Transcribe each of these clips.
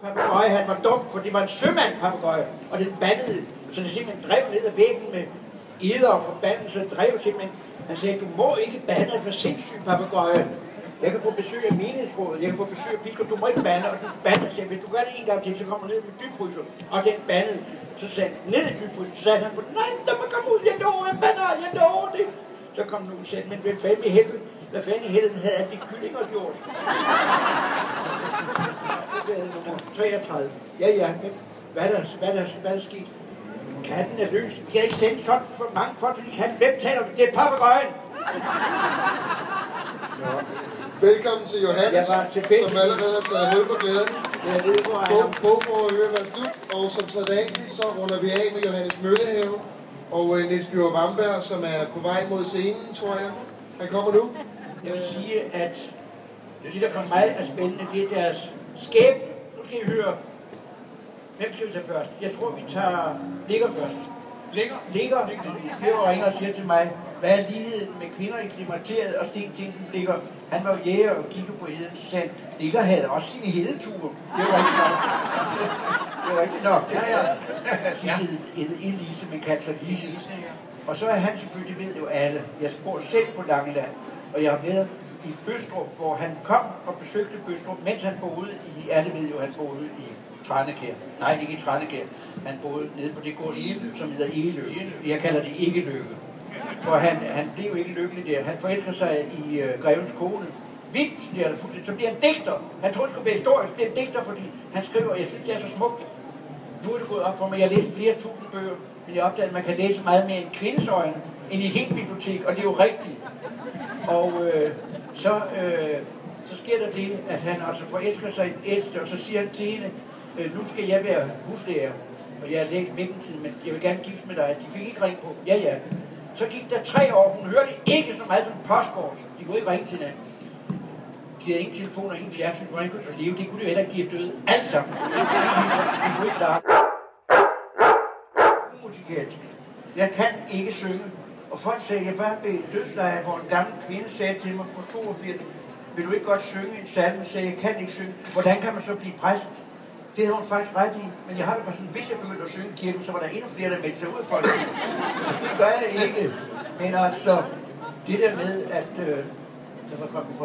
papegøje, han var dum, for det var en sømandpapegøje, og den bandede, så det simpelthen drev ned ad væggen med eder og forbandelse, og drev simpelthen. Han sagde, du må ikke bande, at du er sindssyg, papegøje. Jeg kan få besøg af menighedsrådet, jeg kan få besøg af biskop, du må ikke bande, og den bandede. Jeg sagde, hvis du gør det en gang til, så kommer du ned med dybfryser, og den bandede. Så sagde han, ned i dybfryser, så sagde han, nej, der må komme ud, jeg lover, han bander, jeg lover det. Så kom den ud og sagde, men hvad fanden i helvede havde alle de kyllinger gjort? Det er nummer 33. Ja, men hvad er der sket? Katten er løs. Vi kan ikke sende sådan for mange folk, fordi katten, hvem taler om det? Det er papegøjen. Velkommen til Johannes, som allerede har taget hul på glæden. Jeg ved, hvor er han. Bog for at høre, hvad slut. Og som sædvanligt, så runder vi af med Johannes Møllehave og Niels Bjørn Wamberg, som er på vej mod scenen, tror jeg. Han kommer nu. Jeg vil sige, at det, der for mig er spændende, det er deres skæbne. Nu skal I høre. Hvem skal vi tage først? Jeg tror, vi tager Ligger først. Ligger. Bjørn ringer og siger til mig, hvad er ligheden med kvinder i klimakteriet og Sten Ligger? Han var jo jæger og kiggede på heden, så sagde han, Ligger havde også sine hedeture. Det var rigtigt nok. De hed Elise, men kaldte sig Lise. Og så er han selvfølgelig, ved jo alle. Jeg bor selv på Langeland, og jeg har været i Bøstrup, hvor han kom og besøgte Bøstrup, mens han boede i, alle ved jo, han boede i Tranekær. Nej, ikke i Tranekær. Han boede nede på det gård, som hedder Egeløkke. Jeg kalder det Egeløkke. For han blev jo ikke lykkelig der. Han forelsker sig i grevens kone. Vildt, det er fuldstændig. Så bliver han digter. Han troede, det skulle være historisk. Det er en digter, fordi han skriver, jeg synes, det er så smukt. Nu er det gået op for mig. Jeg har læst flere tusind bøger, men jeg opdagede, at man kan læse meget mere i en kvindes øjne, end i et helt bibliotek, og det er jo rigtigt. Og så sker der det, at han altså forelsker sig i den ældste, og så siger han til hende, nu skal jeg være huslærer, og jeg er vækkentid, men jeg vil gerne gifte med dig. De fik ikke ring på. Ja. Så gik der 3 år, hun hørte ikke så meget som postkort. De kunne ikke ringe til hinanden. De havde ingen telefoner, ingen fjernsyn, hvor han kunne så leve. Det kunne de heller ikke give døde. Alt sammen. De kunne ikke klare. Musikalsk. Jeg kan ikke synge. Og folk sagde, jeg var ved dødsleje, hvor en gammel kvinde sagde til mig på 82, vil du ikke godt synge en salme? Sagde jeg, kan ikke synge. Hvordan kan man så blive præst? Det havde hun faktisk ret i, men jeg har det bare sådan, hvis jeg begyndte at synge i kirken, så var der endnu flere, der meldte sig ud for det. Så det gør jeg ikke. Men altså, det der med, at... Hvor kom vi fra?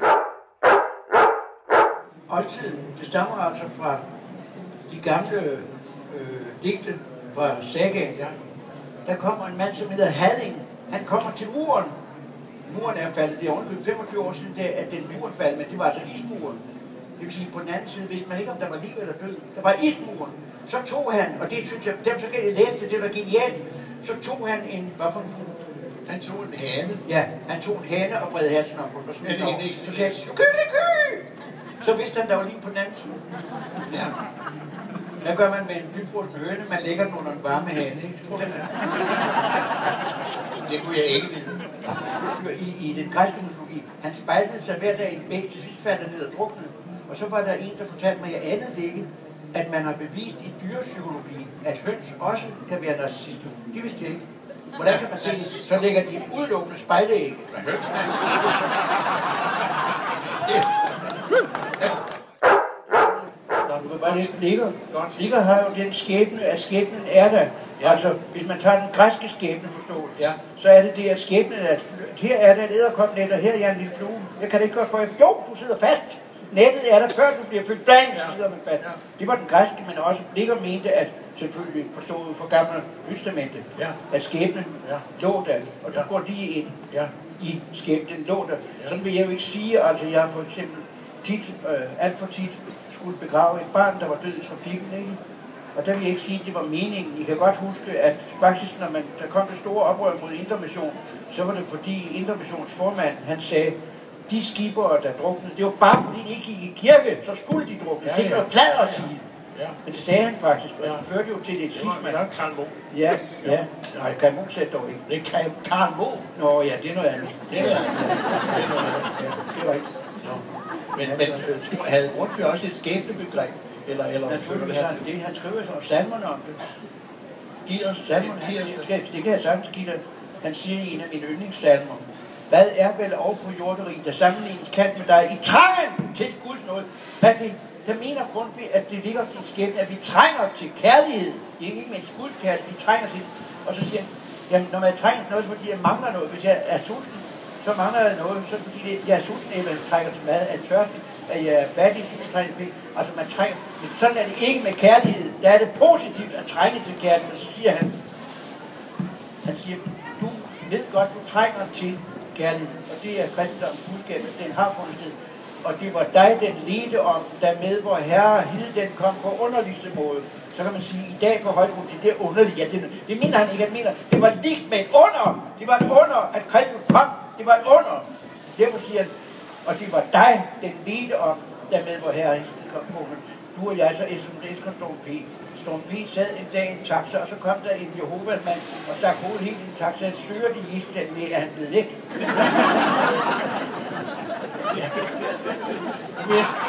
Oldtiden, det stammer altså fra de gamle digte fra sagaen. Der kommer en mand, som hedder Halling. Han kommer til muren. Muren er faldet, det er ovenikøbet 25 år siden, at den muren faldt, men det var altså ismuren. Det vil sige, på den anden side, hvis man ikke om der var liv eller død, der var ismuren. Så tog han, og det synes jeg, derfor så kan jeg læse det var genialt, så tog han en, hvad for en fugl? Han tog en hane. Ja, han tog en hane og bredte halsen om på den. Er det en så sagde han, kø! Så vidste han, der var liv på den anden side. Ja. Hvad gør man med en dybfrossen høne? Man lægger den under en varme hane, ikke? Det kunne jeg ikke vide. I den græske mytologi. Han spejlede sig hver dag i en bæk, til sidst faldt ned og druknede. Og så var der en, der fortalte mig, jeg anede det ikke, at man har bevist i dyrepsykologien, at høns også kan være narcissister. Det vidste jeg ikke. Hvordan kan man se det? Så lægger de udelukkende spejlæg. Høns narcissister? Ligger har jo den skæbne, at skæbnen er der. Ja. Altså, hvis man tager den græske skæbneforståelse, ja, så er det det, at skæbnen er, her er der et edderkopnet, og her er jeg en lille flue. Jeg kan det ikke gøre for jer. Jo, du sidder fast. Nettet er der, før du bliver fyldt blank, så sidder man fast. Ja. Det var den græske, men også Ligger mente, at selvfølgelig forstået for gamle Testamente, ja, at skæbnen lå der, og der går de ind i skæbnen lå der. Ja. Sådan vil jeg jo ikke sige, altså jeg har for eksempel alt for tit skulle begrave et barn, der var død i trafikken, ikke? Og der vil jeg ikke sige, at det var meningen. I kan godt huske, at faktisk, når der kom det store oprør mod Indremission, så var det fordi Indremissions formand, han sagde, de skibere, der druknede, det var bare fordi de ikke gik i kirke, så skulle de drukne. Det var plad at sige. Ja. Men det sagde han faktisk, og det førte jo til et skisma. Det var Karl Moe. Ja. Nej, Karl Moe sagde dog ikke. Det er Karl Moe. Nå ja, det er noget andet. Det er rigtigt. Men havde Grundtvig også et skæbnebegreb? Eller han skriver så salmerne om det. Giv os salmerne. Det kan jeg sagtens give dig. Han siger i en af mine yndlingssalmer, hvad er vel over på jorderig, der sammenlignes kan med dig i trangen til Guds nåde? Hvad er det? der mener Grundtvig, at det ligger i skæbnen, at vi trænger til kærlighed. Det er ikke mindst Guds kærlighed, vi trænger til. Og så siger han, jamen når man trænger til noget, så fordi jeg mangler noget. Hvis jeg er sulten, så mangler jeg noget. Så fordi jeg er sulten, eller jeg trænger til mad, er tørstig, at jeg er fattig, så trænger til penge. Altså man trænger. Men sådan er det ikke med kærlighed. Der er det positivt at trænge til kærlighed. Og så siger han siger, du ved godt, du trænger til kærlighed. Og det er kristendommens budskab, den har fundet sted. Og det var dig, den ledte om, der med vor Herre hid, den kom på underligste måde. Så kan man sige, i dag på højskolen til det underlige. Ja, det mener han ikke, han mener, det var ligt med et under. Det var et under, at Kristus kom. Det var et under. Derfor siger han, og det var dig, den ledte om, der med vor Herre hid, den kom på. Du og jeg så elsker Storm P. Storm P sad en dag i en taxa, og så kom der en Jehovas-mand og stak hovedet helt i en taxa. Han søger de Jesus, den med, at han blev væk. Ja.